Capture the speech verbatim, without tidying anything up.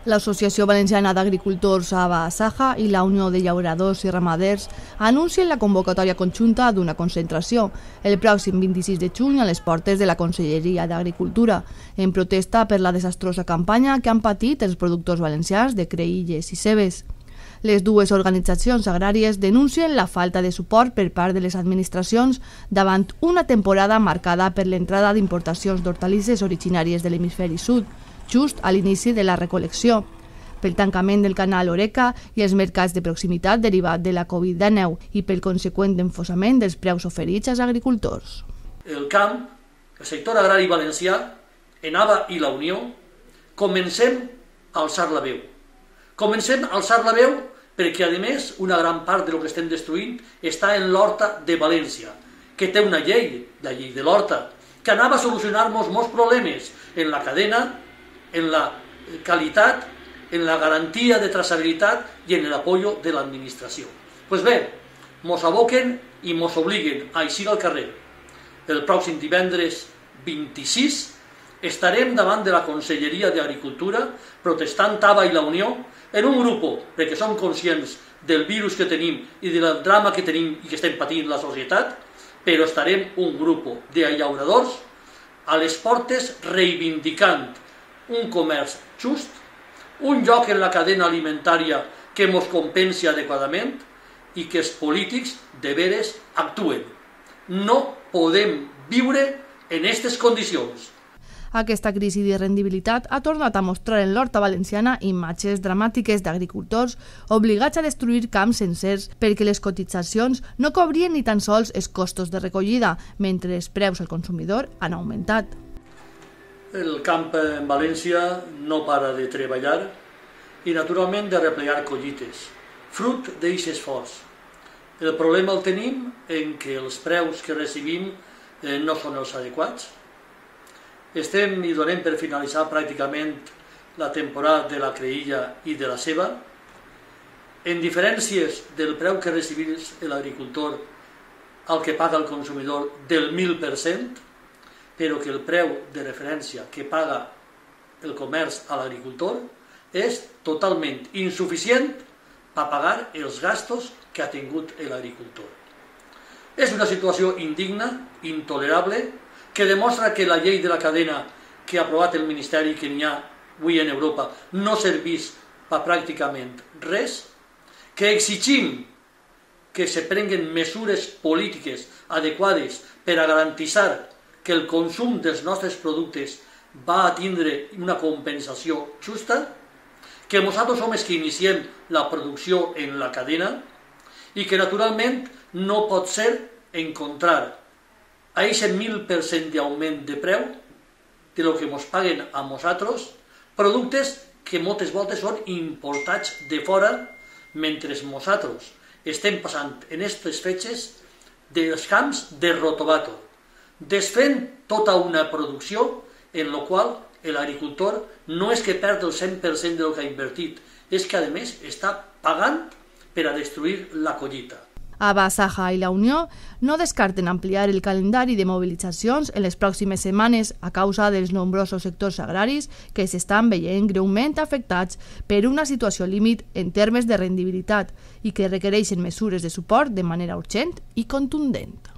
L'Associació Valenciana d'Agricultors ABA-Saja i la Unió de Llauradors i Ramaders anuncien la convocatòria conjunta d'una concentració el pròxim vint-i-sis de juny a les portes de la Conselleria d'Agricultura, en protesta per la desastrosa campanya que han patit els productors valencians de creïlles i cebes. Les dues organitzacions agràries denuncien la falta de suport per part de les administracions davant una temporada marcada per l'entrada d'importacions d'hortalisses originàries de l'hemisferi sud, just a l'inici de la recol·lecció, pel tancament del canal Oreca i els mercats de proximitat derivat de la Covid dinou i pel conseqüent enfossament dels preus oferits als agricultors. El camp, el sector agrari valencià, en ABA i la Unió, comencem a alçar la veu. Comencem a alçar la veu perquè, a més, una gran part del que estem destruint està en l'horta de València, que té una llei, la llei de l'horta, que anava a solucionar-nos molts problemes en la cadena, en la qualitat, en la garantia de traçabilitat i en l'apoyo de l'administració. Pues bé, mos aboquen i mos obliguen a eixir al carrer. El pròxim divendres vint-i-sis estarem davant de la Conselleria d'Agricultura protestant ABA i la Unió en un grup, perquè som conscients del virus que tenim i del drama que tenim i que estem patint la societat, però estarem un grup de llauradors a les portes reivindicant un comerç just, un lloc en la cadena alimentària que ens compensi adequadament i que els polítics de veres actuen. No podem viure en aquestes condicions. Aquesta crisi de rendibilitat ha tornat a mostrar en l'horta valenciana imatges dramàtiques d'agricultors obligats a destruir camps sencers perquè les cotitzacions no cobrien ni tan sols els costos de recollida, mentre els preus al consumidor han augmentat. El camp en València no para de treballar i, naturalment, de replegar collites, fruit d'aquest esforç. El problema el tenim en què els preus que recibim eh, no són els adequats. Estem i donem per finalitzar pràcticament la temporada de la creïlla i de la ceba, en diferències del preu que recibís l'agricultor al que paga el consumidor del mil per cent, però que el preu de referència que paga el comerç a l'agricultor és totalment insuficient per pagar els gastos que ha tingut l'agricultor. És una situació indigna, intolerable, que demostra que la llei de la cadena que ha aprovat el Ministeri, que n'hi ha avui en Europa, no serveix per pràcticament res, que exigim que se prenguen mesures polítiques adequades per a garantir que el consum dels nostres productes va a tindre una compensació justa, que nosaltres som els que iniciem la producció en la cadena i que, naturalment, no pot ser encontrar a aquest mil per cent d'augment de preu de lo que ens paguen a nosaltres productes que moltes voltes són importats de fora, mentre nosaltres estem passant en aquestes fetges dels camps de rotovato, desfent tota una producció en la qual l'agricultor no és que perd el cent per cent del que ha invertit, és que a més està pagant per a destruir la collita. ABA-Saja i la Unió no descarten ampliar el calendari de mobilitzacions en les pròximes setmanes a causa dels nombrosos sectors agraris que s'estan veient greument afectats per una situació límit en termes de rendibilitat i que requereixen mesures de suport de manera urgent i contundent.